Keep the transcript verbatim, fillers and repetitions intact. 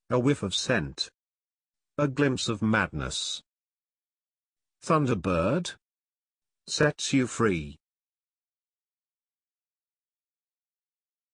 A whiff of scent. A glimpse of madness. Thunderbird. Sets you free.